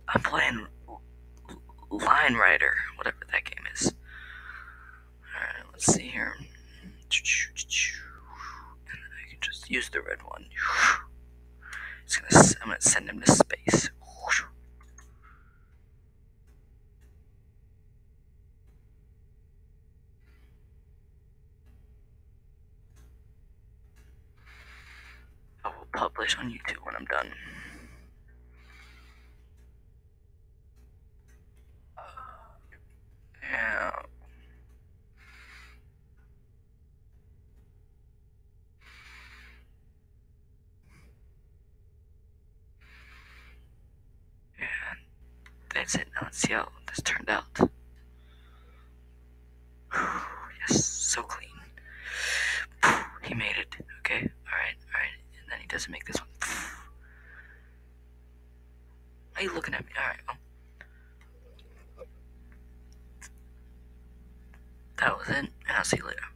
I'm playing Line Rider, whatever that game is. Alright, let's see here. And I can just use the red one. I'm gonna send him to space. I will publish on YouTube when I'm done. Yeah. And that's it. Now let's see how this turned out. Yes, so clean. He made it. Okay, alright. And then he doesn't make this one. Why are you looking at me? Alright, well. That was it, and I'll see you later.